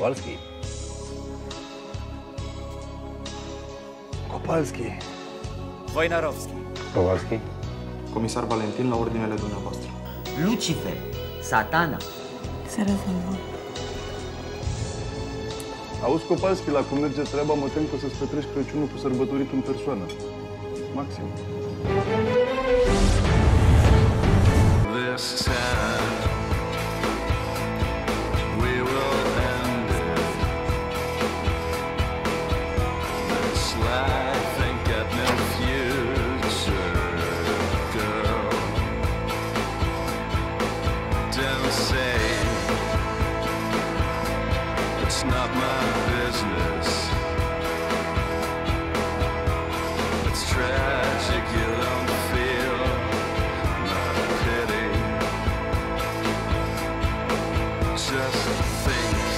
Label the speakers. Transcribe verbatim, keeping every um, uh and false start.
Speaker 1: Kowalski.
Speaker 2: Kowalski.
Speaker 3: Wojnarowski.
Speaker 1: Kowalski.
Speaker 4: Comisar Valentin, la ordinele dumneavoastră.
Speaker 5: Lucifer, Satana.
Speaker 6: Se rezolvă.
Speaker 2: Auzi, Kowalski, la cum merge treaba, mă tem că să-ți petreci Crăciunul cu sărbătorit în persoană. Maxim.
Speaker 7: This time we will end it. This life ain't got no future, girl. Don't say it's not my business. It's tragic you don't feel my pity. Just think